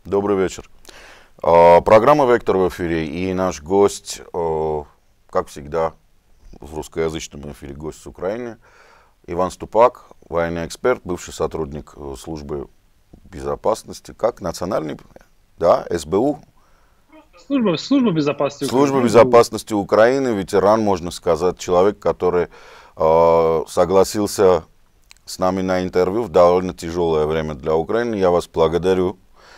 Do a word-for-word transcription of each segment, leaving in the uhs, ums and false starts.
Добрый вечер. А, Программа «Вектор» в эфире, и наш гость, о, как всегда, в русскоязычном эфире гость с Украины, Иван Ступак, военный эксперт, бывший сотрудник э, службы безопасности, как национальный, да, эс бэ у, Служба, служба безопасности служба Украины, эс бэ у. безопасности Украины, ветеран, можно сказать, человек, который э, согласился с нами на интервью в довольно тяжелое время для Украины. Я вас благодарю.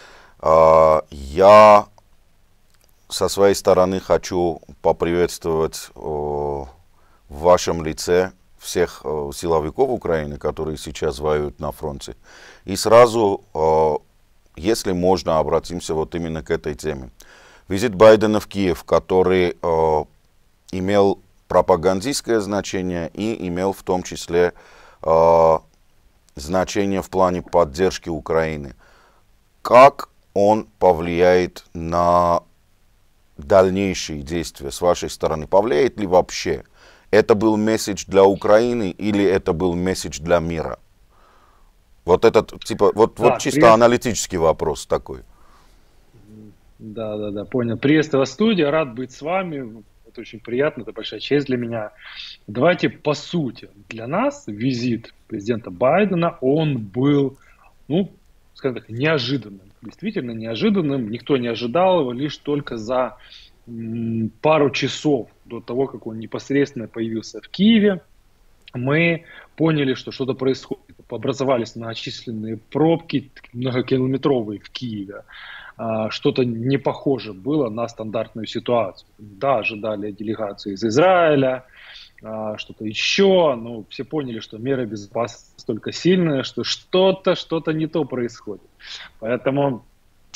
А, Я со своей стороны хочу поприветствовать о, в вашем лице всех о, силовиков Украины, которые сейчас воюют на фронте. И сразу, о, если можно, обратимся вот именно к этой теме. Визит Байдена в Киев, который о, имел пропагандистское значение и имел в том числе о, значение в плане поддержки Украины. Как он повлияет на дальнейшие действия с вашей стороны? Повлияет ли вообще? Это был месседж для Украины или это был месседж для мира? Вот этот, типа, вот, вот Так, чисто приветствую. аналитический вопрос такой. Да, да, да, понял. Приветствую вас в студии, рад быть с вами. Это очень приятно, это большая честь для меня. Давайте по сути. Для нас визит президента Байдена, он был, ну, скажем так, неожиданным. Действительно неожиданным. Никто не ожидал его, лишь только за м, пару часов до того, как он непосредственно появился в Киеве, мы поняли, что что-то происходит. Образовались многочисленные пробки, многокилометровые в Киеве. А, Что-то не похоже было на стандартную ситуацию. Да, ожидали делегации из Израиля, а, что-то еще, но все поняли, что меры безопасности настолько сильные, что что-то, что-то не то происходит. Поэтому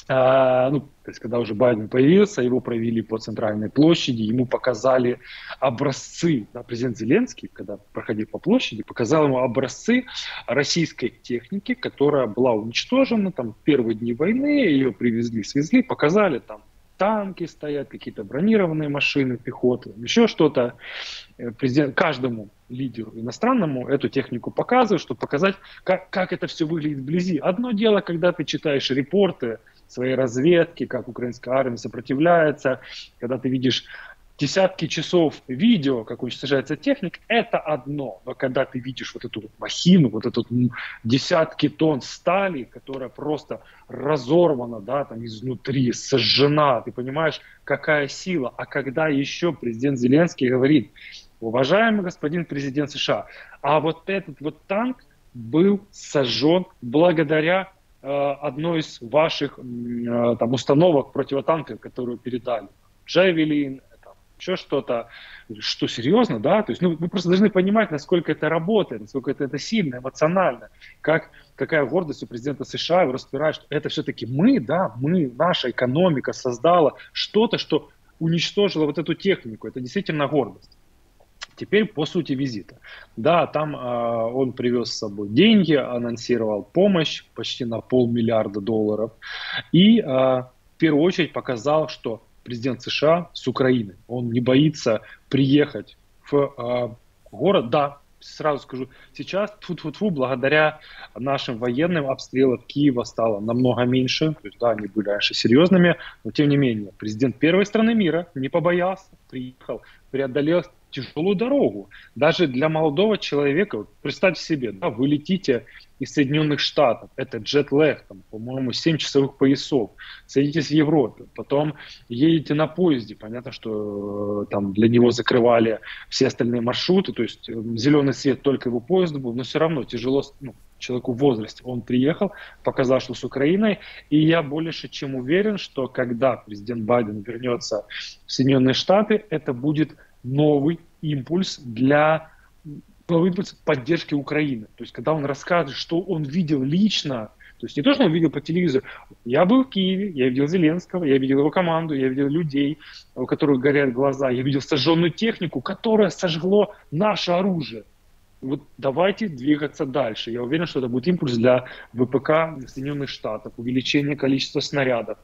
а, ну, то есть, когда уже Байден появился, его провели по центральной площади, ему показали образцы, да, президент Зеленский, когда проходил по площади, показал ему образцы российской техники, которая была уничтожена там в первые дни войны, ее привезли, свезли, показали там танки стоят, какие-то бронированные машины, пехоты, еще что-то. Президент каждому лидеру иностранному эту технику показывают, чтобы показать, как, как это все выглядит вблизи. Одно дело, когда ты читаешь репорты своей разведки, как украинская армия сопротивляется, когда ты видишь десятки часов видео, как уничтожается техника, это одно. Но когда ты видишь вот эту вот махину, вот эту десятки тонн стали, которая просто разорвана, да, там изнутри, сожжена, ты понимаешь, какая сила. А когда еще президент Зеленский говорит: уважаемый господин президент США, а вот этот вот танк был сожжен благодаря э, одной из ваших э, там, установок противотанковых, которую передали. Джавелин, еще что-то, что серьезно, да, то есть, ну, вы просто должны понимать, насколько это работает, насколько это, это сильно, эмоционально, как, какая гордость у президента США, его распирает, что это все-таки мы, да, мы, наша экономика создала что-то, что уничтожило вот эту технику, это действительно гордость. Теперь по сути визита. Да, там э, он привез с собой деньги, анонсировал помощь почти на полмиллиарда долларов и э, в первую очередь показал, что президент США с Украины, он не боится приехать в э, город. Да, сразу скажу, сейчас тьфу-тьфу-тьфу, благодаря нашим военным обстрелов Киева стало намного меньше. То есть, да, они были раньше серьезными, но тем не менее президент первой страны мира не побоялся, приехал, преодолел тяжелую дорогу. Даже для молодого человека, вот представьте себе, да, вы летите из Соединенных Штатов, это джет-лэг, там, по-моему, семь часовых поясов, садитесь в Европе, потом едете на поезде, понятно, что э, там для него закрывали все остальные маршруты, то есть э, зеленый свет только его поезд был, но все равно тяжело, ну, человеку в возрасте, он приехал, показал, что с Украиной, и я больше чем уверен, что когда президент Байден вернется в Соединенные Штаты, это будет новый импульс для новый импульс поддержки Украины. То есть, когда он рассказывает, что он видел лично, то есть не то, что он видел по телевизору. Я был в Киеве, я видел Зеленского, я видел его команду, я видел людей, у которых горят глаза, я видел сожженную технику, которая сожгло наше оружие. Вот давайте двигаться дальше. Я уверен, что это будет импульс для вэ пэ ка Соединенных Штатов, увеличение количества снарядов,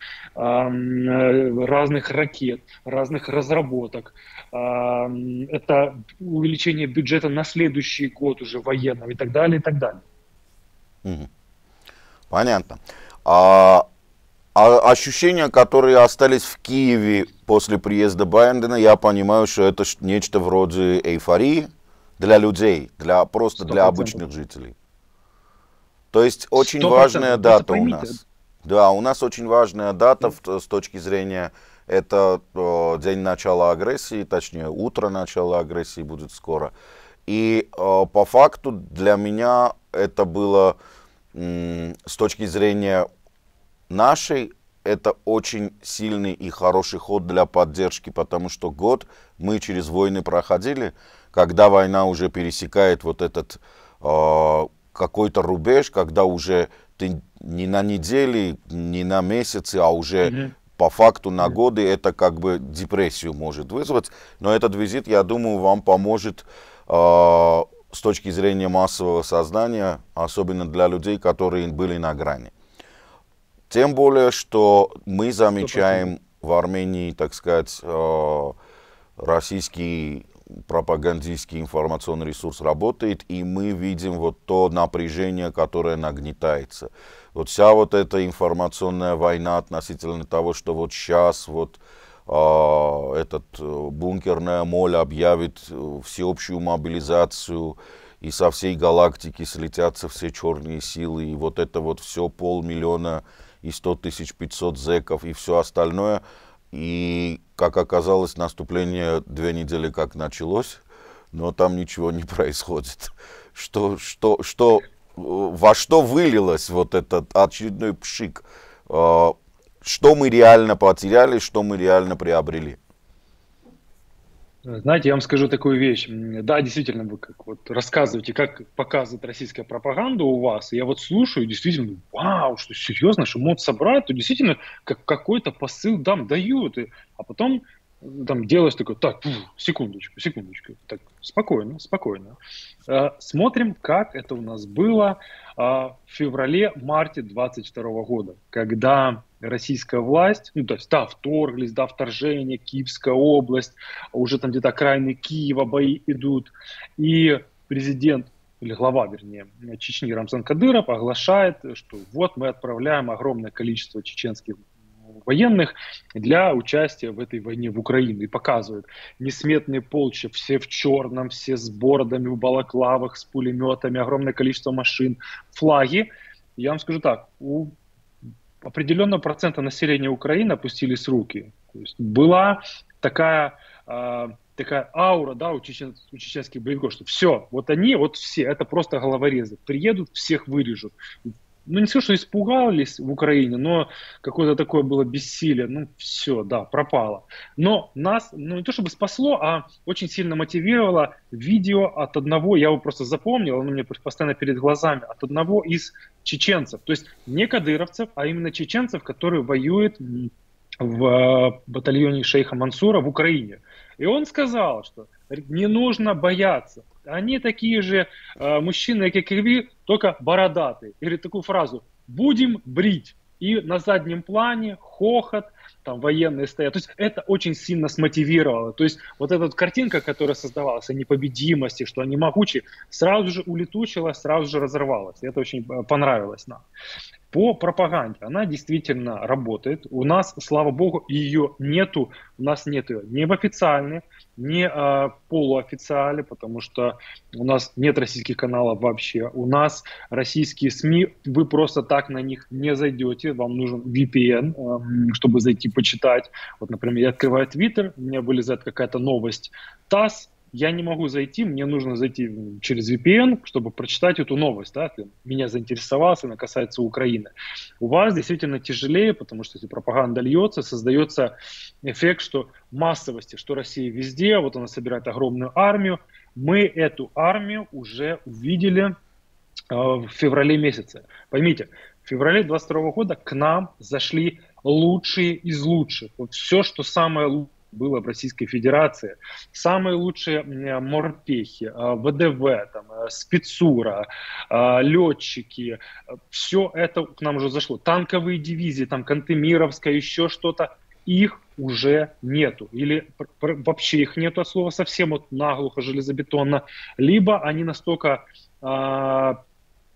разных ракет, разных разработок. Это увеличение бюджета на следующий год уже военного и так далее, и так далее. Мгм. Понятно. А А ощущения, которые остались в Киеве после приезда Байдена, я понимаю, что это нечто вроде эйфории для людей, для, просто Сто для процентов. обычных жителей. То есть очень Сто важная процентов. Просто дата у поймите. нас. Да, у нас очень важная дата в- с точки зрения, это э, день начала агрессии, точнее утро начала агрессии будет скоро. И э, по факту для меня это было м, с точки зрения нашей, это очень сильный и хороший ход для поддержки, потому что год мы через войны проходили, когда война уже пересекает вот этот э, какой-то рубеж, когда уже ты не на недели, не на месяцы, а уже Мгм. по факту на Мгм. годы, это как бы депрессию может вызвать. Но этот визит, я думаю, вам поможет э, с точки зрения массового сознания, особенно для людей, которые были на грани. Тем более, что мы Сто процентов. замечаем в Армении, так сказать, э, российский пропагандистский информационный ресурс работает, и мы видим вот то напряжение, которое нагнетается. Вот вся вот эта информационная война относительно того, что вот сейчас вот э, этот э, бункерная моль объявит э, всеобщую мобилизацию, и со всей галактики слетятся все черные силы, и вот это вот все полмиллиона и сто тысяч пятьсот зэков, и все остальное. И, как оказалось, наступление две недели как началось, но там ничего не происходит. Что, что, что, э, во что вылилось вот этот очередной пшик? Э, Что мы реально потеряли, что мы реально приобрели? Знаете, я вам скажу такую вещь. М, Да, действительно, вы как вот рассказываете, как показывает российская пропаганда у вас. И я вот слушаю, действительно, вау, что серьезно, что могут собрать, то действительно как какой-то посыл там дают. И- а потом э, там делаешь такой, так, фу, секундочку, секундочку, так, спокойно, спокойно. Э, Смотрим, как это у нас было а, в феврале-марте двадцать второго года, когда российская власть, ну, то есть, да, вторглись, да, вторжение, Киевская область, уже там где-то окраины Киева бои идут, и президент, или глава, вернее, Чечни Рамзан Кадыров оглашает, что вот мы отправляем огромное количество чеченских военных для участия в этой войне в Украину. И показывают несметные полчища, все в черном, все с бородами, в балаклавах, с пулеметами, огромное количество машин, флаги. Я вам скажу так, у определенного процента населения Украины опустились руки. То есть была такая, э, такая аура, да, у, чечен, у чеченских боевиков, что все, вот они, вот все, это просто головорезы. Приедут, всех вырежут. Ну, не скажу, что испугались в Украине, но какое-то такое было бессилие. Ну, все, да, пропало. Но нас, ну, не то чтобы спасло, а очень сильно мотивировало видео от одного, я его просто запомнил, оно у меня постоянно перед глазами, от одного из чеченцев. То есть не кадыровцев, а именно чеченцев, которые воюют в э, батальоне шейха Мансура в Украине. И он сказал, что не нужно бояться. Они такие же э, мужчины, как и вы, только бородатые. И говорит такую фразу: «Будем брить». И на заднем плане хохот, там военные стоят. То есть это очень сильно смотивировало. То есть вот эта вот картинка, которая создавалась о непобедимости, что они могучие, сразу же улетучилась, сразу же разорвалась. И это очень э, понравилось нам. По пропаганде она действительно работает. У нас, слава богу, ее нету. У нас нет ее ни в официальной, ни э, полуофициале, потому что у нас нет российских каналов вообще. У нас российские СМИ, вы просто так на них не зайдете. Вам нужен ви пи эн, э, чтобы зайти почитать. Вот, например, я открываю Твиттер, у меня вылезает какая-то новость ТАСС, я не могу зайти, мне нужно зайти через ви пи эн, чтобы прочитать эту новость, да, если меня заинтересовалась, она касается Украины. У вас действительно тяжелее, потому что если пропаганда льется, создается эффект, что массовости, что Россия везде, вот она собирает огромную армию. Мы эту армию уже увидели э, в феврале месяце. Поймите, в феврале двадцать второго года к нам зашли лучшие из лучших. Вот все, что самое лучшее было в Российской Федерации. Самые лучшие морпехи, вэ дэ вэ, там, спецура, летчики, все это к нам уже зашло. Танковые дивизии, там, Кантемировская, еще что-то, их уже нету. Или вообще их нету от слова совсем, вот наглухо, железобетонно. Либо они настолько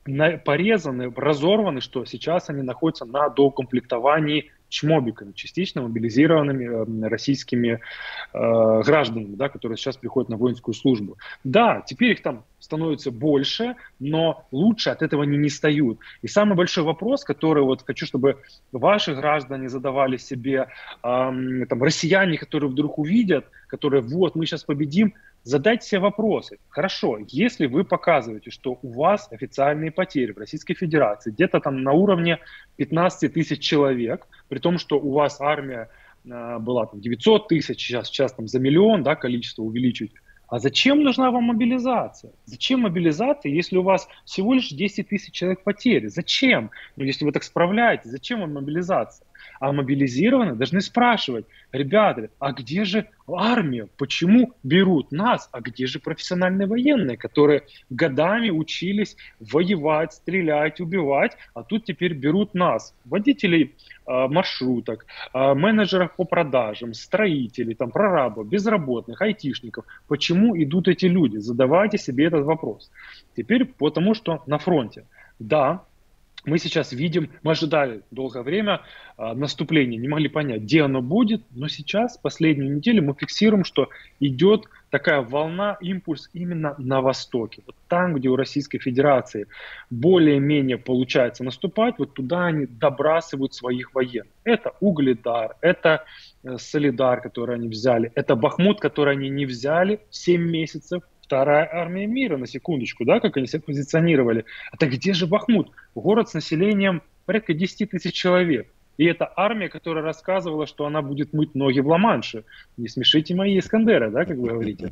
порезаны, разорваны, что сейчас они находятся на доукомплектовании чмобиками, частично мобилизированными э, российскими э, гражданами, да, которые сейчас приходят на воинскую службу. Да, теперь их там становится больше, но лучше от этого они не стают. И самый большой вопрос, который вот хочу, чтобы ваши граждане задавали себе, э, там, россияне, которые вдруг увидят, которые вот, мы сейчас победим, задайте себе вопросы. Хорошо, если вы показываете, что у вас официальные потери в Российской Федерации где-то там на уровне пятнадцать тысяч человек, при том, что у вас армия э, была там девятьсот тысяч, сейчас, сейчас там за миллион, да, количество увеличить. А зачем нужна вам мобилизация? Зачем мобилизация, если у вас всего лишь десять тысяч человек потери? Зачем? Ну, если вы так справляетесь, зачем вам мобилизация? А мобилизированные должны спрашивать: ребята, а где же армия? Почему берут нас? А где же профессиональные военные, которые годами учились воевать, стрелять, убивать, а тут теперь берут нас, водителей э, маршруток, э, менеджеров по продажам, строителей, там, прорабов, безработных, айтишников. Почему идут эти люди? Задавайте себе этот вопрос. Теперь потому, что на фронте, да, мы сейчас видим, мы ожидали долгое время э, наступления, не могли понять, где оно будет, но сейчас, последнюю неделю, мы фиксируем, что идет такая волна, импульс именно на востоке. Вот там, где у Российской Федерации более-менее получается наступать, вот туда они добрасывают своих военных. Это Угледар, это э, Солидар, который они взяли, это Бахмут, который они не взяли семь месяцев. Вторая армия мира, на секундочку, да, как они себя позиционировали. А так где же Бахмут? Город с населением порядка десять тысяч человек. И это армия, которая рассказывала, что она будет мыть ноги в Ла-Манше. Не смешите мои Искандеры, да, как вы говорите.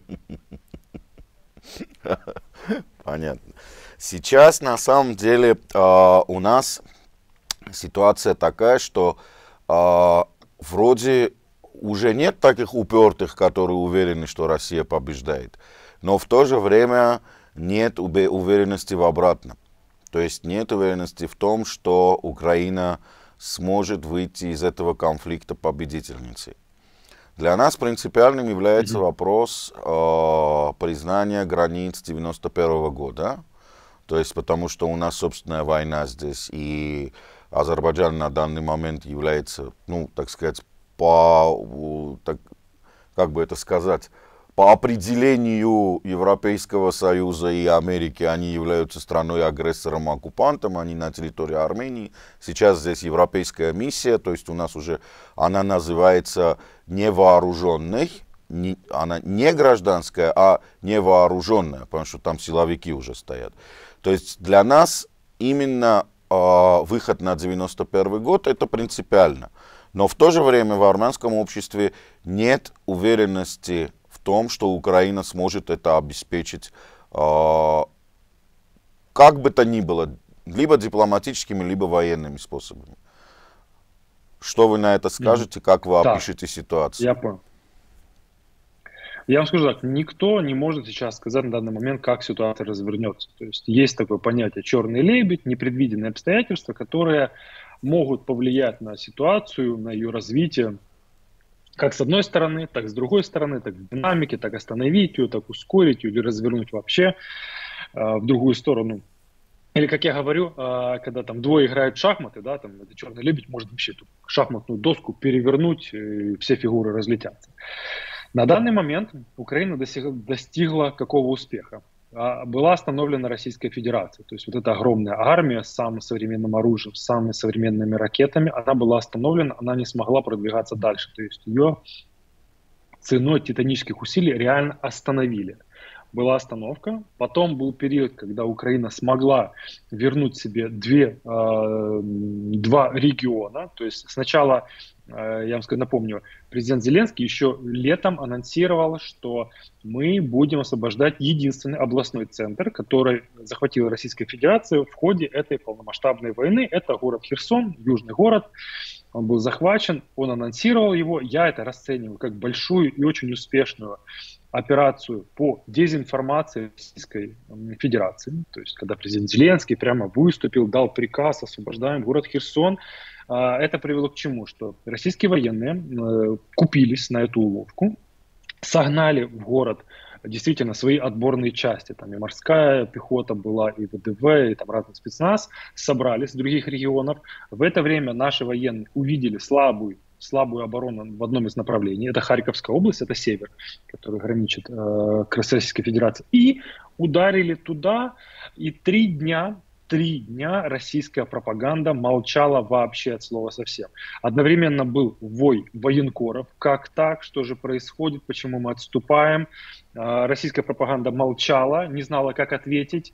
Понятно. Сейчас, на самом деле, э, у нас ситуация такая, что э, вроде уже нет таких упертых, которые уверены, что Россия побеждает. Но в то же время нет уверенности в обратном. То есть нет уверенности в том, что Украина сможет выйти из этого конфликта победительницей. Для нас принципиальным является mm-hmm. вопрос э, признания границ девяносто первого года. То есть потому что у нас собственная война здесь, и Азербайджан на данный момент является, ну, так сказать, по, так, как бы это сказать, по определению Европейского Союза и Америки они являются страной-агрессором, оккупантом, они на территории Армении. Сейчас здесь европейская миссия, то есть у нас уже она называется невооруженной, не, она не гражданская, а невооруженная, потому что там силовики уже стоят. То есть для нас именно э, выход на девяносто первый год это принципиально. Но в то же время в армянском обществе нет уверенности в том, что Украина сможет это обеспечить э, как бы то ни было, либо дипломатическими, либо военными способами. Что вы на это скажете, как вы опишете да, ситуацию? Я понял. Я вам скажу так, никто не может сейчас сказать на данный момент, как ситуация развернется. То есть есть такое понятие черный лебедь, непредвиденные обстоятельства, которые могут повлиять на ситуацию, на ее развитие, как с одной стороны, так с другой стороны, так в динамике, так остановить ее, так ускорить ее или развернуть вообще э, в другую сторону. Или, как я говорю, э, когда там двое играют в шахматы, да, там это черный лебедь может вообще эту шахматную доску перевернуть, и все фигуры разлетятся. На данный момент Украина достигла какого успеха? Была остановлена Российская Федерация. То есть вот эта огромная армия с самым современным оружием, с самыми современными ракетами, она была остановлена, она не смогла продвигаться дальше. То есть ее ценой титанических усилий реально остановили. Была остановка, потом был период, когда Украина смогла вернуть себе две, э, два региона. То есть сначала, э, я вам скажу, напомню, президент Зеленский еще летом анонсировал, что мы будем освобождать единственный областной центр, который захватила Российская Федерация в ходе этой полномасштабной войны. Это город Херсон, южный город. Он был захвачен, он анонсировал его. Я это расцениваю как большую и очень успешную операцию по дезинформации Российской Федерации. То есть, когда президент Зеленский прямо выступил, дал приказ, освобождаем город Херсон, это привело к чему? Что российские военные купились на эту уловку, согнали в город действительно свои отборные части. Там и морская пехота была, и ВДВ, и там разный спецназ собрались из других регионов. В это время наши военные увидели слабую, слабую оборону в одном из направлений. Это Харьковская область, это север, который граничит э, к Российской Федерации. И ударили туда, и три дня... Три дня российская пропаганда молчала вообще от слова совсем. Одновременно был вой военкоров. Как так? Что же происходит? Почему мы отступаем? Российская пропаганда молчала, не знала, как ответить.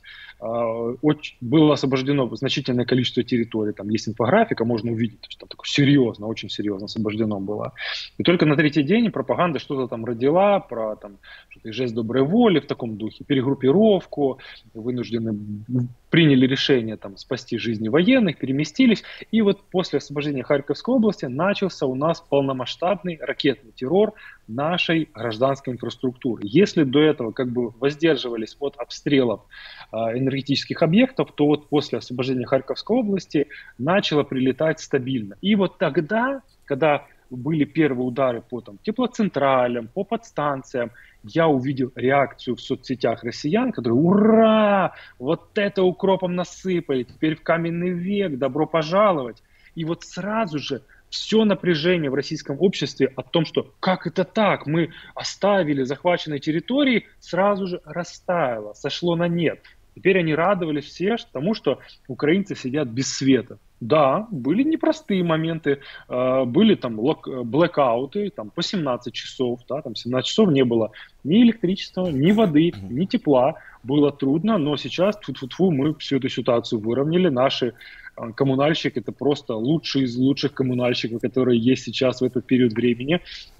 Было освобождено значительное количество территорий. Там есть инфографика, можно увидеть, что там такое серьезно, очень серьезно освобождено было. И только на третий день пропаганда что-то там родила про там, что-то жест доброй воли в таком духе, перегруппировку, вынуждены приняли решение там, спасти жизни военных, переместились. И вот после освобождения Харьковской области начался у нас полномасштабный ракетный террор нашей гражданской инфраструктуры. Если до этого как бы воздерживались от обстрелов э, энергетических объектов, то вот после освобождения Харьковской области начало прилетать стабильно. И вот тогда, когда были первые удары по там, теплоцентралям, по подстанциям, я увидел реакцию в соцсетях россиян, которые «Ура! Вот это укропом насыпали! Теперь в каменный век! Добро пожаловать!» И вот сразу же все напряжение в российском обществе о том, что как это так, мы оставили захваченные территории, сразу же растаяло, сошло на нет. Теперь они радовались все тому, что украинцы сидят без света. Да, были непростые моменты, были там блэкауты там, по семнадцать часов, да, там семнадцать часов не было ни электричества, ни воды, ни тепла. Было трудно, но сейчас тьфу-тьфу-тьфу, мы всю эту ситуацию выровняли. Наши коммунальщики — это просто лучшие из лучших коммунальщиков, которые есть сейчас в этот период времени.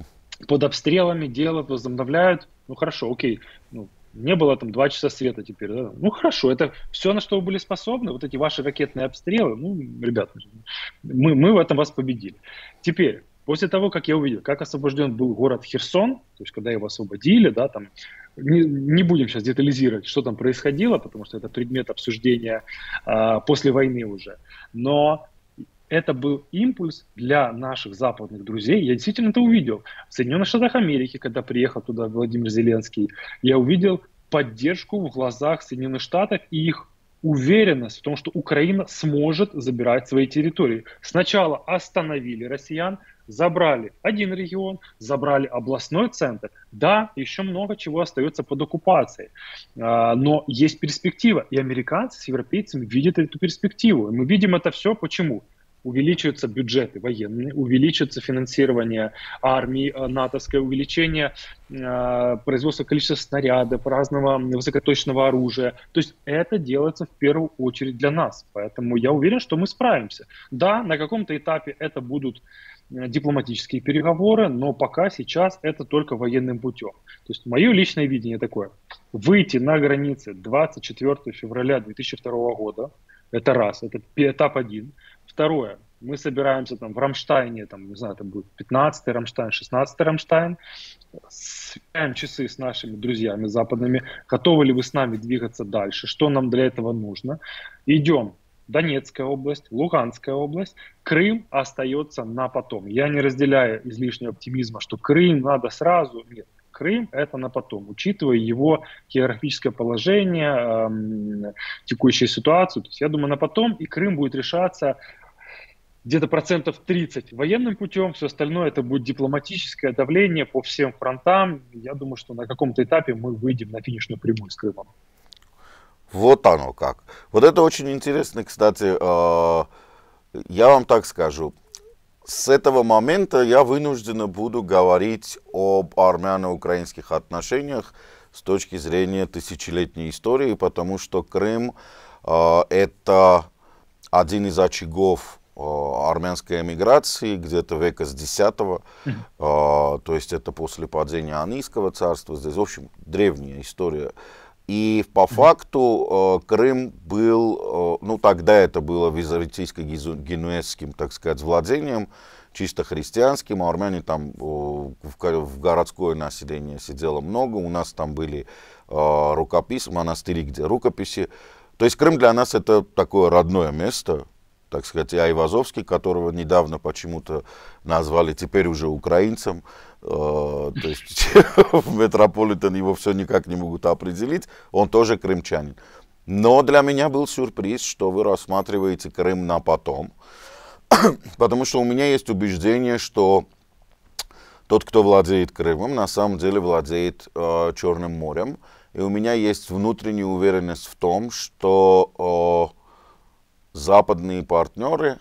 Под обстрелами делают, возобновляют. Ну хорошо, окей, ну, не было там два часа света теперь. Да? Ну хорошо, это все, на что вы были способны, вот эти ваши ракетные обстрелы. Ну, ребят, мы, мы в этом вас победили. Теперь, после того, как я увидел, как освобожден был город Херсон, то есть когда его освободили, да, там, не, не будем сейчас детализировать, что там происходило, потому что это предмет обсуждения а, после войны уже. Но это был импульс для наших западных друзей. Я действительно это увидел. В Соединенных Штатах Америки, когда приехал туда Владимир Зеленский, я увидел поддержку в глазах Соединенных Штатов и их уверенность в том, что Украина сможет забирать свои территории. Сначала остановили россиян, забрали один регион, забрали областной центр. Да, еще много чего остается под оккупацией. Но есть перспектива. И американцы с европейцами видят эту перспективу. И мы видим это все. Почему? Увеличиваются бюджеты военные, увеличивается финансирование армии натовское, увеличение э, производства количества снарядов, разного высокоточного оружия. То есть это делается в первую очередь для нас. Поэтому я уверен, что мы справимся. Да, на каком-то этапе это будут дипломатические переговоры, но пока сейчас это только военным путем. То есть мое личное видение такое. Выйти на границы двадцать четвёртого февраля две тысячи второго года, это раз, это этап один. Второе, мы собираемся там в Рамштайне, там, не знаю, это будет пятнадцатый Рамштайн, шестнадцатый Рамштайн, сверяем часы с нашими друзьями западными, готовы ли вы с нами двигаться дальше, что нам для этого нужно. Идем. Донецкая область, Луганская область, Крым остается на потом. Я не разделяю излишнего оптимизма, что Крым надо сразу, нет. Крым — это на потом, учитывая его географическое положение, э, текущую ситуацию. То есть я думаю, на потом, и Крым будет решаться где-то процентов тридцать военным путем, все остальное это будет дипломатическое давление по всем фронтам. Я думаю, что на каком-то этапе мы выйдем на финишную прямую с Крымом. Вот оно как. Вот это очень интересно, кстати, э, я вам так скажу. С этого момента я вынужден буду говорить об армяно-украинских отношениях с точки зрения тысячелетней истории, потому что Крым э, это один из очагов э, армянской эмиграции где-то века с десятого, э, то есть это после падения Анийского царства, здесь, в общем, древняя история. И по факту э, Крым был, э, ну тогда это было византийско-генуэзским, так сказать, владением, чисто христианским, а армяне там э, в, в городское население сидело много, у нас там были э, рукописи, монастыри, где рукописи. То есть Крым для нас это такое родное место, так сказать, и Айвазовский, которого недавно почему-то назвали теперь уже украинцем. То есть в Метрополитен его все никак не могут определить, он тоже крымчанин. Но для меня был сюрприз, что вы рассматриваете Крым на потом, потому что у меня есть убеждение, что тот, кто владеет Крымом, на самом деле владеет э, Черным морем, и у меня есть внутренняя уверенность в том, что э, западные партнеры,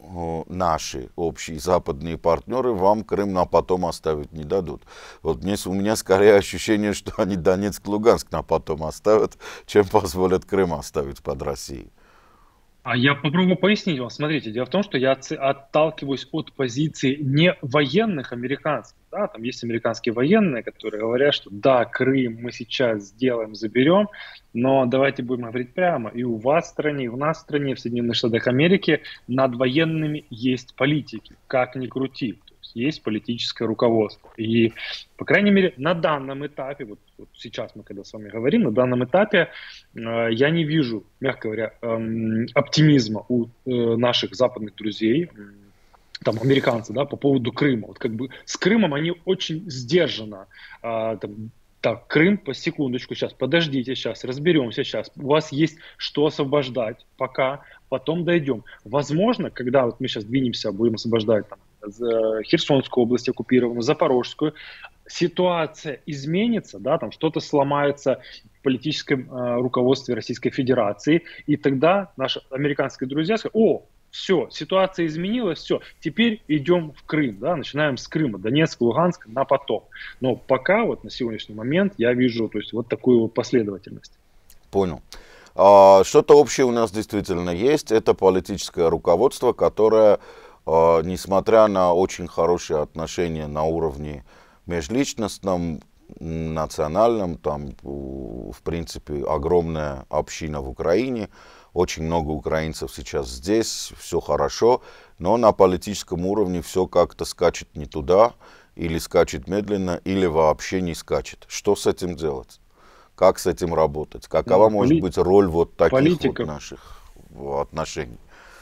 наши общие западные партнеры вам Крым на потом оставить не дадут. Вот мне, у меня скорее ощущение, что они Донецк, Луганск на потом оставят, чем позволят Крым оставить под Россией. А я попробую пояснить вам. Смотрите, дело в том, что я отталкиваюсь от позиции не военных американских. Да, там есть американские военные, которые говорят, что да, Крым мы сейчас сделаем, заберем, но давайте будем говорить прямо. И у вас в стране, и у нас в стране, в Соединенных Штатах Америки над военными есть политики, как ни крути. То есть есть политическое руководство. И, по крайней мере, на данном этапе, вот, вот сейчас мы когда с вами говорим, на данном этапе э, я не вижу, мягко говоря, э, оптимизма у э, наших западных друзей, там, американцы, да, по поводу Крыма. Вот как бы с Крымом они очень сдержанно. А, там, так, Крым, по секундочку, сейчас, подождите, сейчас, разберемся, сейчас. У вас есть что освобождать пока, потом дойдем. Возможно, когда вот мы сейчас двинемся, будем освобождать там, Херсонскую область оккупированную, Запорожскую, ситуация изменится, да, там что-то сломается в политическом э, руководстве Российской Федерации, и тогда наши американские друзья скажут: о, все, ситуация изменилась, все, теперь идем в Крым, да, начинаем с Крыма, Донецк, Луганск на потом. Но пока вот на сегодняшний момент я вижу, то есть, вот такую вот последовательность. Понял. А, что-то общее у нас действительно есть, это политическое руководство, которое, а, несмотря на очень хорошие отношения на уровне межличностном, национальном, там, в принципе, огромная община в Украине, очень много украинцев сейчас здесь, все хорошо, но на политическом уровне все как-то скачет не туда, или скачет медленно, или вообще не скачет. Что с этим делать? Как с этим работать? Какова ну, может поли... быть роль вот таких политиков. Вот наших отношений?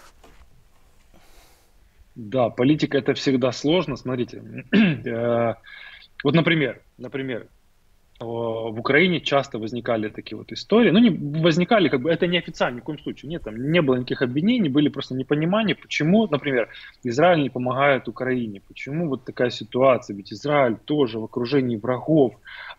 Да, политика — это всегда сложно. Смотрите, вот, например, например, в Украине часто возникали такие вот истории, ну не возникали, как бы это не официально, ни в коем случае, нет, там не было никаких обвинений, были просто непонимания, почему, например, Израиль не помогает Украине, почему вот такая ситуация, ведь Израиль тоже в окружении врагов,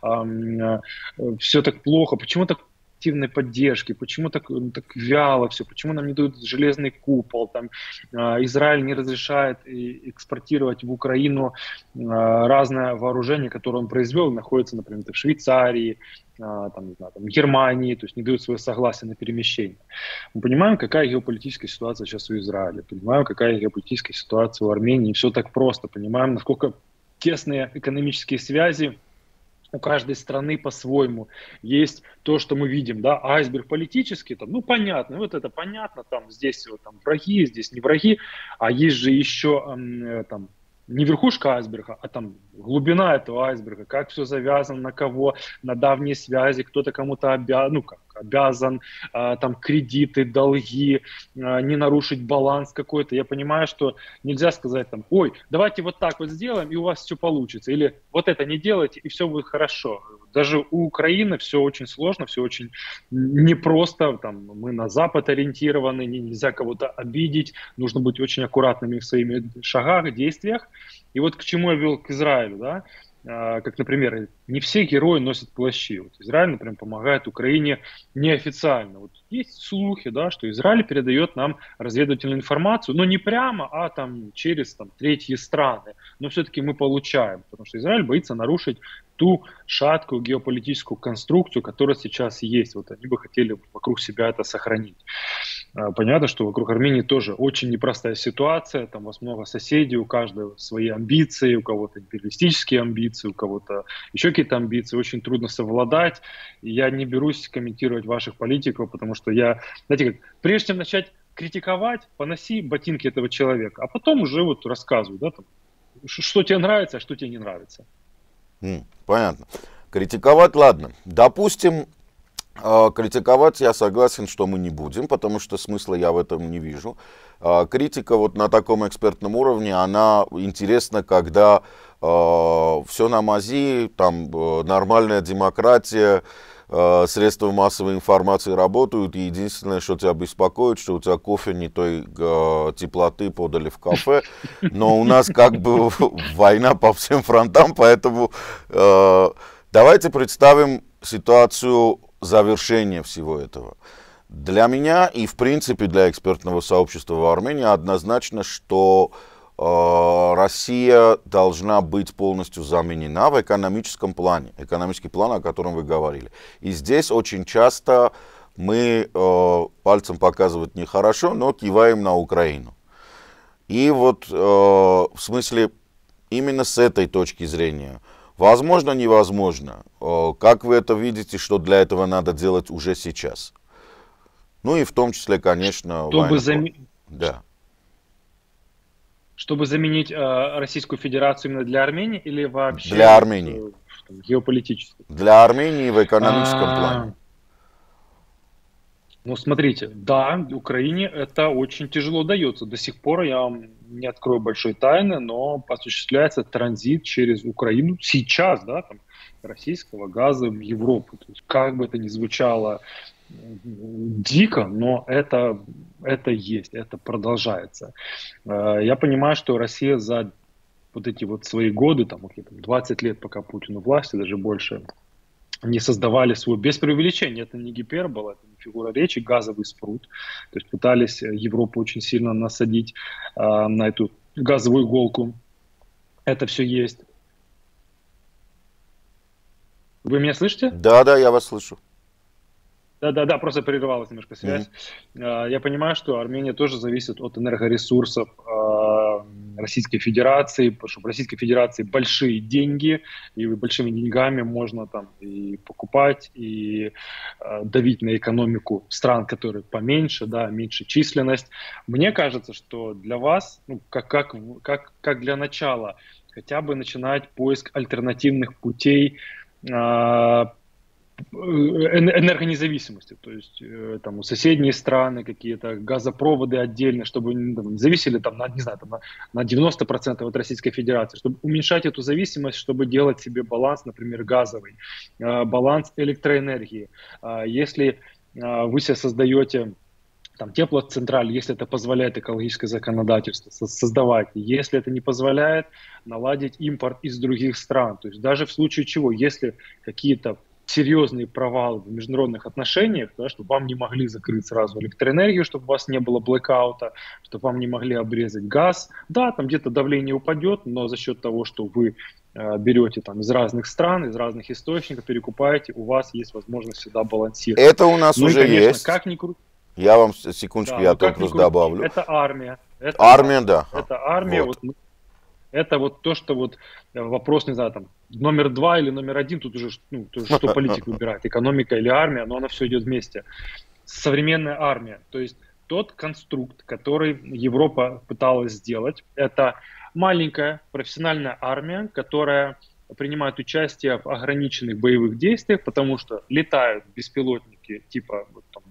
эм, э, все так плохо, почему так активной поддержки, почему так, так вяло все, почему нам не дают железный купол, там, э, Израиль не разрешает экспортировать в Украину э, разное вооружение, которое он произвел, находится, например, в Швейцарии, э, там, не знаю, там, Германии, то есть не дают свое согласие на перемещение. Мы понимаем, какая геополитическая ситуация сейчас у Израиля, понимаем, какая геополитическая ситуация у Армении, все так просто, понимаем, насколько тесные экономические связи у каждой страны по-своему. Есть то, что мы видим, да, айсберг политический, там, ну, понятно, вот это понятно, там, здесь вот, там, враги, здесь не враги, а есть же еще, э, там, не верхушка айсберга, а там глубина этого айсберга, как все завязано, на кого, на давние связи, кто-то кому-то обязан, ну как, обязан, э, там кредиты, долги, э, не нарушить баланс какой-то. Я понимаю, что нельзя сказать там: ой, давайте вот так вот сделаем, и у вас все получится. Или вот это не делайте, и все будет хорошо. Даже у Украины все очень сложно, все очень непросто. Там, мы на Запад ориентированы, нельзя кого-то обидеть, нужно быть очень аккуратными в своих шагах, действиях. И вот к чему я вел к Израилю, да? Как, например, не все герои носят плащи. Вот Израиль, например, помогает Украине неофициально. Вот есть слухи, да, что Израиль передает нам разведывательную информацию, но не прямо, а там через там, третьи страны. Но все-таки мы получаем, потому что Израиль боится нарушить ту шаткую геополитическую конструкцию, которая сейчас есть. Вот они бы хотели вокруг себя это сохранить. Понятно, что вокруг Армении тоже очень непростая ситуация, там у вас много соседей, у каждого свои амбиции, у кого-то империалистические амбиции, у кого-то еще какие-то амбиции, очень трудно совладать. И я не берусь комментировать ваших политиков, потому что я, знаете, как, прежде чем начать критиковать, поноси ботинки этого человека, а потом уже вот рассказывай, да, там, что тебе нравится, а что тебе не нравится. Mm, понятно. Критиковать, ладно. Допустим, критиковать я согласен, что мы не будем, потому что смысла я в этом не вижу. Критика вот на таком экспертном уровне, она интересна, когда э, все на мази, там э, нормальная демократия, э, средства массовой информации работают, и единственное, что тебя беспокоит, что у тебя кофе не той э, теплоты подали в кафе, но у нас как бы война по всем фронтам, поэтому э, давайте представим ситуацию завершения всего этого. Для меня и, в принципе, для экспертного сообщества в Армении однозначно, что э, Россия должна быть полностью заменена в экономическом плане. Экономический план, о котором вы говорили. И здесь очень часто мы э, пальцем показывать нехорошо, но киваем на Украину. И вот э, в смысле именно с этой точки зрения, возможно, невозможно. Э, как вы это видите, что для этого надо делать уже сейчас? Ну и в том числе, конечно, Чтобы, зам... да. Чтобы заменить э, Российскую Федерацию именно для Армении или вообще для Армении. Э, геополитически? Для Армении в экономическом А... плане. Ну, смотрите, да, Украине это очень тяжело дается. До сих пор, я вам не открою большой тайны, но осуществляется транзит через Украину сейчас, да, там, российского газа в Европу. То есть, как бы это ни звучало дико, но это, это есть, это продолжается. Я понимаю, что Россия за вот эти вот свои годы, там, двадцать лет, пока Путин у власти, даже больше, не создавали свой, без преувеличения, это не гипербола, это не фигура речи, газовый спрут. То есть пытались Европу очень сильно насадить э, на эту газовую иголку. Это все есть. Вы меня слышите? Да, да, я вас слышу. Да-да-да, просто прерывалась немножко связь. Mm-hmm. Я понимаю, что Армения тоже зависит от энергоресурсов Российской Федерации, потому что в Российской Федерации большие деньги, и большими деньгами можно там и покупать, и давить на экономику стран, которые поменьше, да, меньше численность. Мне кажется, что для вас, ну, как, как, как, как для начала, хотя бы начинать поиск альтернативных путей энергонезависимости, то есть там у соседние страны какие-то газопроводы отдельно, чтобы там, зависели там, на, не знаю, там, на, на девяносто процентов от Российской Федерации, чтобы уменьшать эту зависимость, чтобы делать себе баланс, например, газовый, э, баланс электроэнергии. Э, если э, вы себе создаете там, теплоцентраль, если это позволяет экологическое законодательство, создавать. Если это не позволяет, наладить импорт из других стран. То есть даже в случае чего, если какие-то серьезные провалы в международных отношениях, да, чтобы вам не могли закрыть сразу электроэнергию, чтобы у вас не было блэкаута, чтобы вам не могли обрезать газ. Да, там где-то давление упадет, но за счет того, что вы э, берете там из разных стран, из разных источников, перекупаете, у вас есть возможность всегда балансировать. Это у нас ну уже и, конечно, есть. Как ни крути. Я вам секундочку, да, я только просто добавлю. Это армия. Это армия, армия, да. Это армия. Вот. Вот, это вот то, что вот вопрос, не знаю, там, номер два или номер один, тут уже, ну, что политик выбирает, экономика или армия, но оно все идет вместе. Современная армия, то есть тот конструкт, который Европа пыталась сделать, это маленькая профессиональная армия, которая принимает участие в ограниченных боевых действиях, потому что летают беспилотники типа вот, там,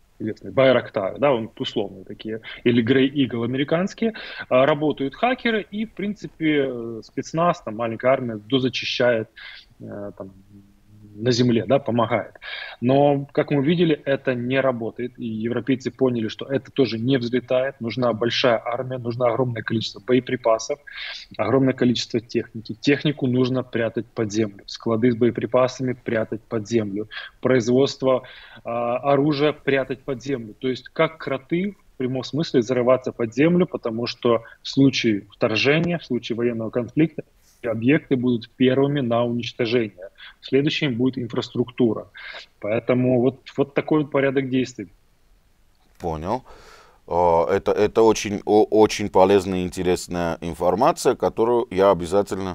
Байрактар, да, он условные такие, или Grey Eagle американские, работают хакеры и, в принципе, спецназ, там, маленькая армия дозачищает там, на земле, да, помогает. Но, как мы видели, это не работает, и европейцы поняли, что это тоже не взлетает, нужна большая армия, нужно огромное количество боеприпасов, огромное количество техники. Технику нужно прятать под землю, склады с боеприпасами прятать под землю, производство э, оружия прятать под землю. То есть, как кроты, в прямом смысле, зарываться под землю, потому что в случае вторжения, в случае военного конфликта, объекты будут первыми на уничтожение. Следующим будет инфраструктура. Поэтому вот, вот такой вот порядок действий. Понял. Это, это очень, очень полезная и интересная информация, которую я обязательно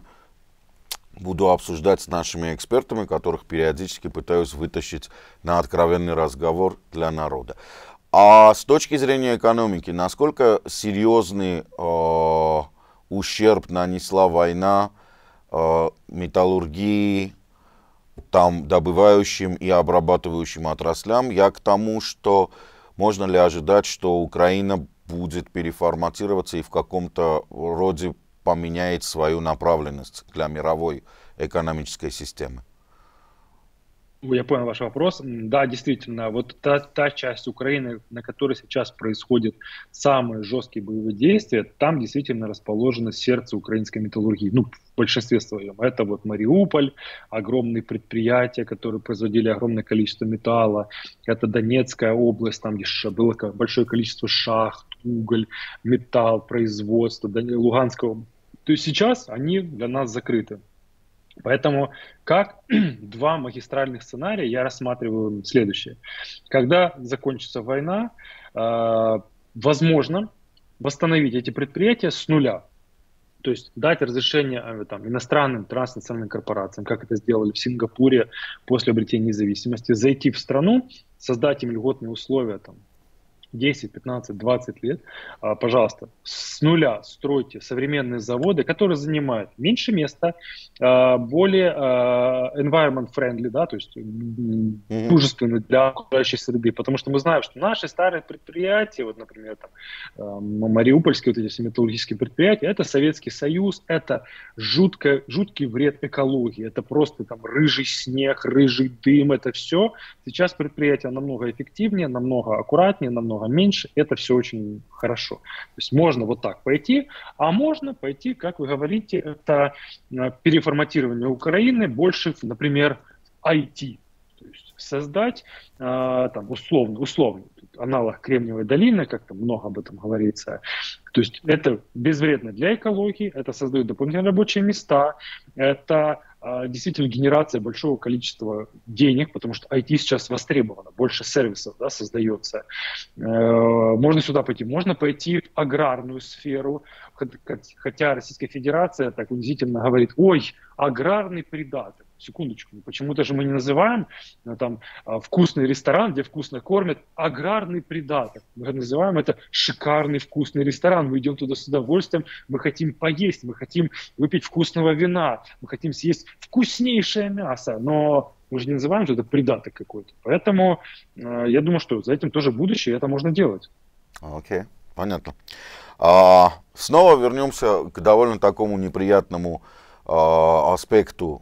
буду обсуждать с нашими экспертами, которых периодически пытаюсь вытащить на откровенный разговор для народа. А с точки зрения экономики, насколько серьезный э, ущерб нанесла война э, металлургии, там, добывающим и обрабатывающим отраслям? Я к тому, что можно ли ожидать, что Украина будет переформатироваться и в каком-то роде поменяет свою направленность для мировой экономической системы? Я понял ваш вопрос. Да, действительно, вот та, та часть Украины, на которой сейчас происходят самые жесткие боевые действия, там действительно расположено сердце украинской металлургии. Ну, в большинстве своем. Это вот Мариуполь, огромные предприятия, которые производили огромное количество металла. Это Донецкая область, там где было большое количество шахт, уголь, металл, производство, Луганского. То есть сейчас они для нас закрыты. Поэтому как два магистральных сценария я рассматриваю следующее. Когда закончится война, э, возможно восстановить эти предприятия с нуля. То есть дать разрешение э, там, иностранным транснациональным корпорациям, как это сделали в Сингапуре после обретения независимости, зайти в страну, создать им льготные условия, там, десять, пятнадцать, двадцать лет, пожалуйста, с нуля стройте современные заводы, которые занимают меньше места, более environment friendly, да, то есть дружественны для окружающей среды, потому что мы знаем, что наши старые предприятия, вот, например, там, мариупольские вот эти все металлургические предприятия, это Советский Союз, это жутко, жуткий вред экологии, это просто там рыжий снег, рыжий дым, это все. Сейчас предприятия намного эффективнее, намного аккуратнее, намного меньше, это все очень хорошо. То есть можно вот так пойти, а можно пойти, как вы говорите, это переформатирование Украины больше, например, ай ти. То есть создать там, условно, условно аналог Кремниевой долины, как там много об этом говорится. То есть это безвредно для экологии, это создает дополнительные рабочие места, это действительно генерация большого количества денег, потому что ай ти сейчас востребовано, больше сервисов, да, создается. Можно сюда пойти, можно пойти в аграрную сферу, хотя Российская Федерация так унизительно говорит: ой, аграрный придаток. Секундочку, почему-то же мы не называем там вкусный ресторан, где вкусно кормят, аграрный придаток. Мы называем это шикарный вкусный ресторан. Мы идем туда с удовольствием, мы хотим поесть, мы хотим выпить вкусного вина, мы хотим съесть вкуснейшее мясо, но мы же не называем, что это придаток какой-то. Поэтому э, я думаю, что за этим тоже будущее, и это можно делать. Окей, okay, понятно. А, снова вернемся к довольно такому неприятному а, аспекту.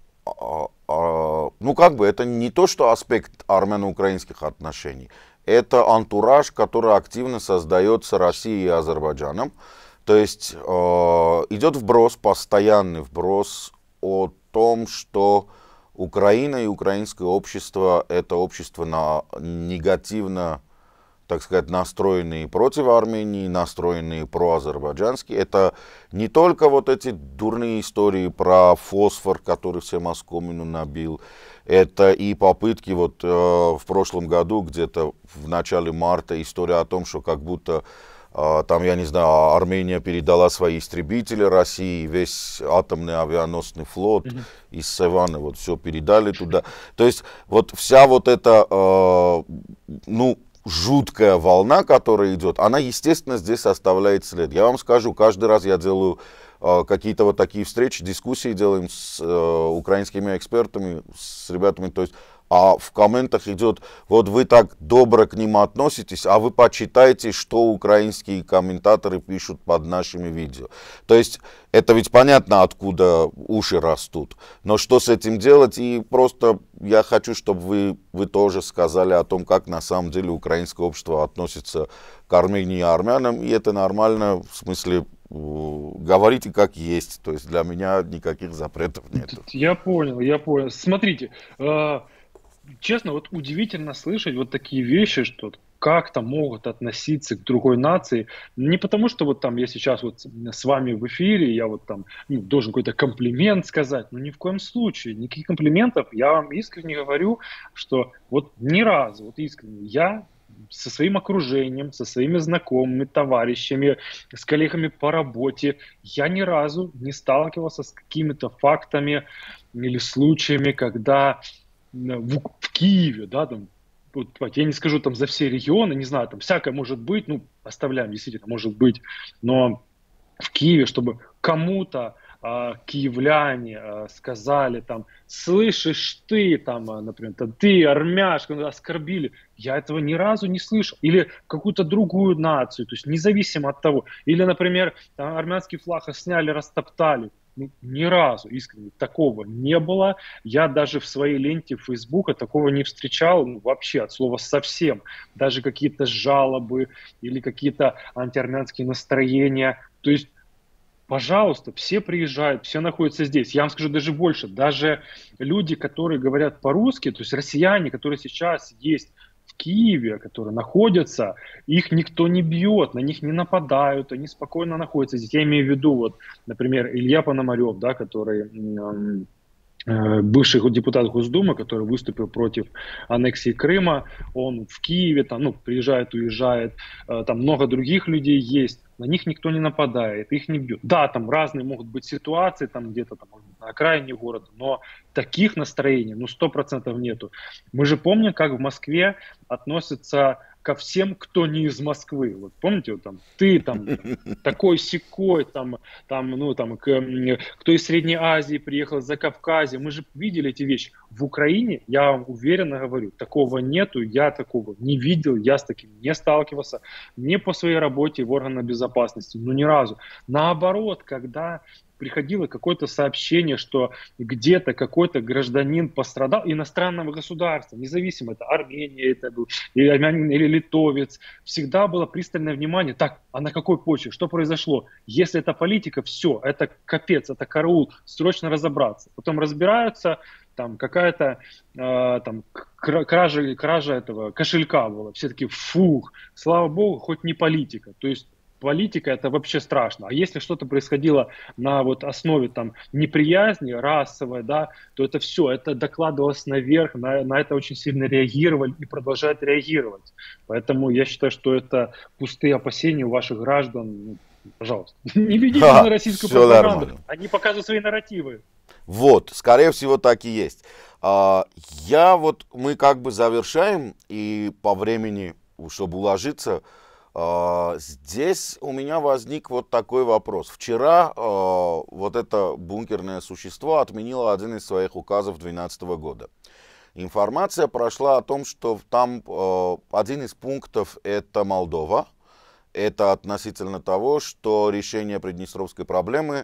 Ну, как бы, это не то, что аспект армяно-украинских отношений. Это антураж, который активно создается Россией и Азербайджаном. То есть э, идет вброс, постоянный вброс о том, что Украина и украинское общество — это общество на негативно, так сказать, настроенные против Армении, настроенные проазербайджанские. Это не только вот эти дурные истории про фосфор, который всем оскомину набил. Это и попытки вот э, в прошлом году, где-то в начале марта, история о том, что как будто э, там, я не знаю, Армения передала свои истребители России, весь атомный авианосный флот mm-hmm. из Севана, вот все передали туда. То есть вот вся вот эта, э, ну, жуткая волна, которая идет, она, естественно, здесь оставляет след. Я вам скажу, каждый раз я делаю э, какие-то вот такие встречи, дискуссии делаем с э, украинскими экспертами, с ребятами, то есть, а в комментах идет: вот вы так добро к ним относитесь, а вы почитайте, что украинские комментаторы пишут под нашими видео. То есть это ведь понятно, откуда уши растут. Но что с этим делать? И просто я хочу, чтобы вы, вы тоже сказали о том, как на самом деле украинское общество относится к Армении и армянам. И это нормально, в смысле, говорите как есть. То есть для меня никаких запретов нет. Я понял, я понял. Смотрите, честно, вот удивительно слышать вот такие вещи, что как-то могут относиться к другой нации. Не потому, что вот там я сейчас вот с вами в эфире, я вот там ну, должен какой-то комплимент сказать, но ни в коем случае, никаких комплиментов. Я вам искренне говорю, что вот ни разу, вот искренне, я со своим окружением, со своими знакомыми, товарищами, с коллегами по работе, я ни разу не сталкивался с какими-то фактами или случаями, когда в, в Киеве, да, там, вот, я не скажу там за все регионы, не знаю, там всякое может быть, ну, оставляем, действительно, может быть, но в Киеве, чтобы кому-то а, киевляне а, сказали там, слышишь ты, там, а, например, там, ты, армяшка, ну, оскорбили. Я этого ни разу не слышал. Или какую-то другую нацию, то есть независимо от того. Или, например, там, армянский флаг сняли, растоптали. Ну, ни разу, искренне, такого не было. Я даже в своей ленте Фейсбука такого не встречал, ну, вообще, от слова совсем. Даже какие-то жалобы или какие-то антиармянские настроения. То есть, пожалуйста, все приезжают, все находятся здесь. Я вам скажу даже больше. Даже люди, которые говорят по-русски, то есть россияне, которые сейчас есть в Киеве, которые находятся, их никто не бьет, на них не нападают, они спокойно находятся здесь. Я имею в виду, вот, например, Илья Пономарев, да, который м, э, бывший депутат Госдумы, который выступил против аннексии Крыма, он в Киеве, там, ну, приезжает, уезжает, э, там много других людей есть, на них никто не нападает, их не бьют. Да, там разные могут быть ситуации, там где-то там, может быть, на окраине города, но таких настроений, ну, сто процентов нету. Мы же помним, как в Москве относятся ко всем, кто не из Москвы. Вот помните, вот там ты там такой сякой, там, там, ну, там, к, кто из Средней Азии приехал, за Кавказе. Мы же видели эти вещи. В Украине, я вам уверенно говорю, такого нету, я такого не видел, я с таким не сталкивался. Не по своей работе в органах безопасности, ну ни разу. Наоборот, когда приходило какое-то сообщение, что где-то какой-то гражданин пострадал иностранного государства, независимо, это Армения, это был, или армянин, или литовец, всегда было пристальное внимание. Так, а на какой почве? Что произошло? Если это политика, все, это капец, это караул, срочно разобраться. Потом разбираются, там какая-то э, там кража, кража этого кошелька была. Все таки фух, слава богу, хоть не политика. То есть политика это вообще страшно. А если что-то происходило на вот основе там неприязни расовой, да, то это все, это докладывалось наверх, на, на это очень сильно реагировали и продолжают реагировать. Поэтому я считаю, что это пустые опасения у ваших граждан. Ну, пожалуйста, не ведите Ха, на российскую все пропаганду. нормально. Они показывают свои нарративы. Вот, скорее всего, так и есть. А, я вот, мы как бы завершаем, и по времени, чтобы уложиться, а, здесь у меня возник вот такой вопрос. Вчера а, вот это бункерное существо отменило один из своих указов две тысячи двенадцатого года. Информация прошла о том, что там а, один из пунктов это Молдова. Это относительно того, что решение приднестровской проблемы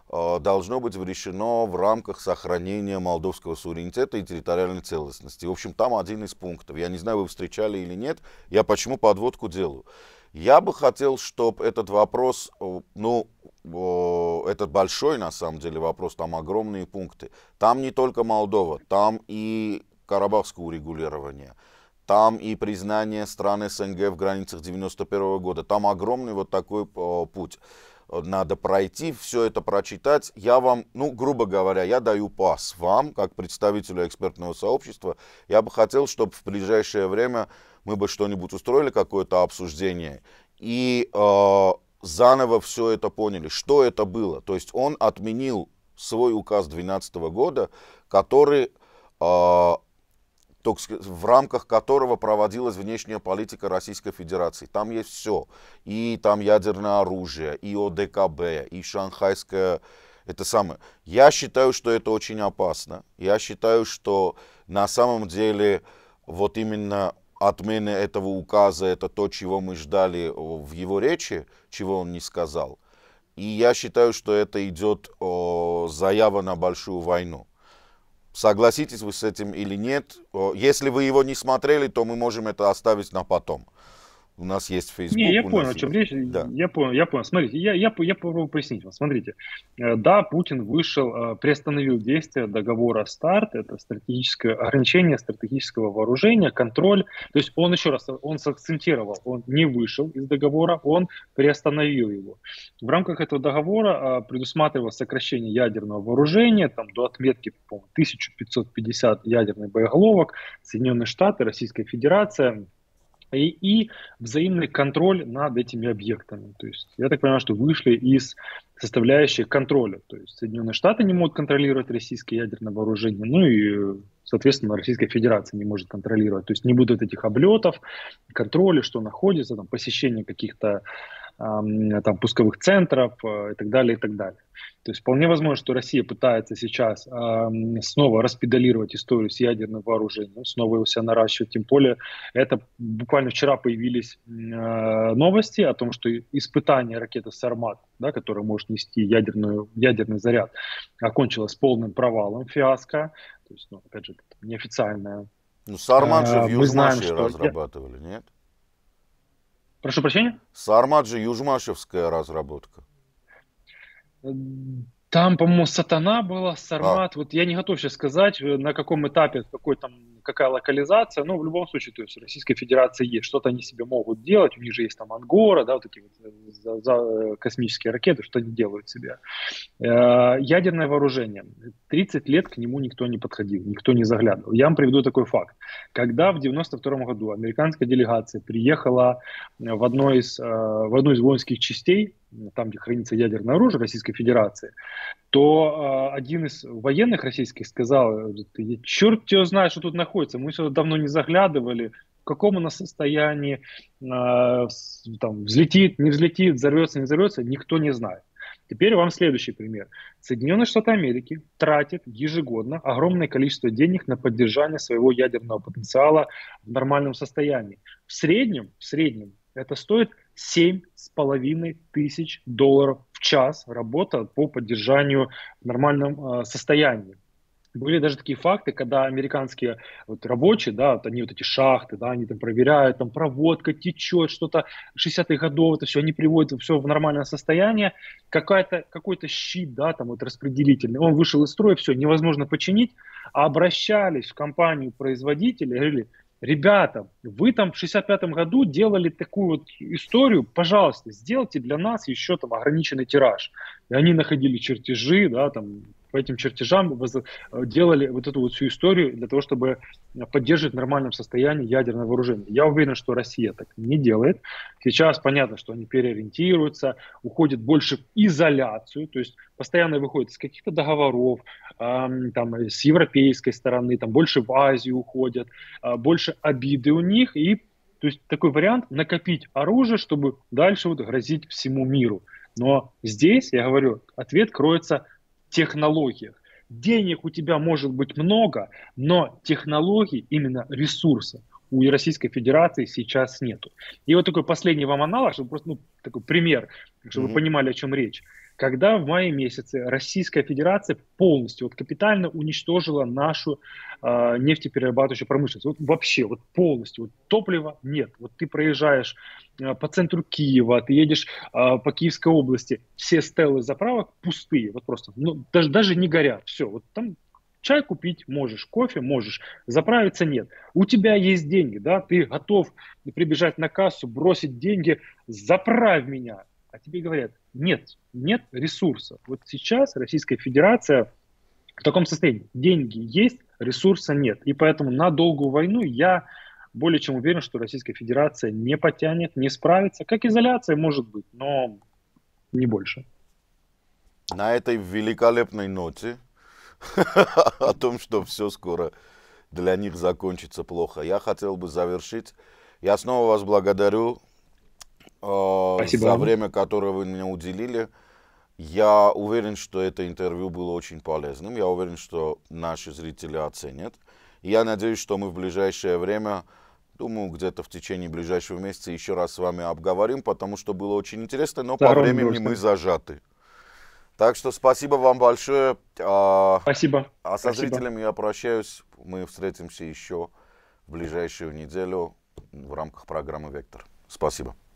должно быть решено в рамках сохранения молдовского суверенитета и территориальной целостности. В общем, там один из пунктов. Я не знаю, вы встречали или нет. Я почему подводку делаю? Я бы хотел, чтобы этот вопрос, ну, этот большой, на самом деле, вопрос, там огромные пункты. Там не только Молдова, там и карабахское урегулирование. Там и признание стран СНГ в границах девяносто первого года. Там огромный вот такой путь. Надо пройти, все это прочитать. Я вам, ну, грубо говоря, я даю пас вам, как представителю экспертного сообщества. Я бы хотел, чтобы в ближайшее время мы бы что-нибудь устроили, какое-то обсуждение, и э, заново все это поняли, что это было. То есть он отменил свой указ две тысячи двенадцатого года, который... Э, в рамках которого проводилась внешняя политика Российской Федерации. Там есть все. И там ядерное оружие, и ОДКБ, и шанхайское... Это самое. Я считаю, что это очень опасно. Я считаю, что на самом деле вот именно отмена этого указа, это то, чего мы ждали в его речи, чего он не сказал. И я считаю, что это идет о, заява на большую войну. Согласитесь вы с этим или нет? Если вы его не смотрели, то мы можем это оставить на потом. У нас есть Facebook. Не, я у понял, нас о чем есть... речь. Да. Я понял, я понял. Смотрите, я, я, я попробую пояснить вам. Смотрите, да, Путин вышел, приостановил действие договора «Старт», это стратегическое ограничение стратегического вооружения, контроль. То есть он еще раз, он сакцентировал, он не вышел из договора, он приостановил его. В рамках этого договора предусматривалось сокращение ядерного вооружения, там до отметки, по-моему, тысяча пятьсот пятьдесят ядерных боеголовок, Соединенные Штаты, Российская Федерация, И, и взаимный контроль над этими объектами. То есть, я так понимаю, что вышли из составляющей контроля. То есть, Соединенные Штаты не могут контролировать российское ядерное вооружение, ну и, соответственно, Российская Федерация не может контролировать. То есть, не будет этих облетов, контроля, что находится, там, посещение каких-то там, пусковых центров и так далее, и так далее. То есть вполне возможно, что Россия пытается сейчас э, снова распедалировать историю с ядерным вооружением, снова его себя наращивать. Тем более, это буквально вчера появились э, новости о том, что испытание ракеты «Сармат», да, которая может нести ядерную, ядерный заряд, окончилось полным провалом, фиаско. То есть, ну, опять же, это неофициальное. Ну, «Сармат» же в Мы знаем, Южмаше что... разрабатывали, нет? Прошу прощения? «Сармат» же южмашевская разработка. Там, по-моему, «Сатана» была, «Сармат». А. Вот я не готов сейчас сказать, на каком этапе, какой там, какая локализация, но в любом случае, то есть в Российской Федерации есть, что-то они себе могут делать, у них же есть там «Ангора», да, вот эти вот за, за космические ракеты, что они делают себе. Ядерное вооружение. тридцать лет к нему никто не подходил, никто не заглядывал. Я вам приведу такой факт. Когда в девяносто втором году американская делегация приехала в, одной из, в одну из воинских частей, там, где хранится ядерное оружие Российской Федерации, то один из военных российских сказал: черт тебя знает, что тут находится, мы сюда давно не заглядывали, в каком оно состоянии, там, взлетит, не взлетит, взорвется, не взорвется, никто не знает. Теперь вам следующий пример. Соединенные Штаты Америки тратят ежегодно огромное количество денег на поддержание своего ядерного потенциала в нормальном состоянии. В среднем, в среднем это стоит семь с половиной тысяч долларов в час работа по поддержанию в нормальном э, состоянии. Были даже такие факты, когда американские вот рабочие, да, вот они вот эти шахты, да, они там проверяют, там проводка течет, что-то шестидесятых годов, это все, они приводят все в нормальное состояние, какая-то, какой-то щит, да, там вот распределительный, он вышел из строя, все, невозможно починить, а обращались в компанию-производителя и говорили: ребята, вы там в шестьдесят пятом году делали такую вот историю, пожалуйста, сделайте для нас еще там ограниченный тираж. И они находили чертежи, да, там, по этим чертежам делали вот эту вот всю историю для того, чтобы поддерживать в нормальном состоянии ядерное вооружение. Я уверен, что Россия так не делает. Сейчас понятно, что они переориентируются, уходят больше в изоляцию, то есть постоянно выходят из каких-то договоров, э, там, с европейской стороны, там, больше в Азию уходят, э, больше обиды у них, и то есть такой вариант накопить оружие, чтобы дальше вот грозить всему миру. Но здесь, я говорю, ответ кроется в технологиях. Денег у тебя может быть много, но технологий, именно ресурсов, у Российской Федерации сейчас нету. И вот такой последний вам аналог, чтобы просто, ну, такой пример, чтобы mm-hmm. вы понимали, о чем речь. Когда в мае месяце Российская Федерация полностью, вот капитально уничтожила нашу э, нефтеперерабатывающую промышленность. Вот вообще, вот полностью. Вот топлива нет. Вот ты проезжаешь э, по центру Киева, ты едешь э, по Киевской области, все стеллы заправок пустые. Вот просто, ну, даже, даже не горят. Все, вот там чай купить можешь, кофе можешь, заправиться нет. У тебя есть деньги, да, ты готов прибежать на кассу, бросить деньги, заправь меня. А тебе говорят: нет, нет ресурсов. Вот сейчас Российская Федерация в таком состоянии. Деньги есть, ресурса нет. И поэтому на долгую войну я более чем уверен, что Российская Федерация не потянет, не справится. Как изоляция может быть, но не больше. На этой великолепной ноте о том, что все скоро для них закончится плохо, я хотел бы завершить. Я снова вас благодарю Спасибо за вам. время, которое вы мне уделили. Я уверен, что это интервью было очень полезным. Я уверен, что наши зрители оценят. И я надеюсь, что мы в ближайшее время, думаю, где-то в течение ближайшего месяца еще раз с вами обговорим, потому что было очень интересно, но по времени мы зажаты. Так что спасибо вам большое. Спасибо. А со зрителями я прощаюсь. Мы встретимся еще в ближайшую неделю в рамках программы «Вектор». Спасибо.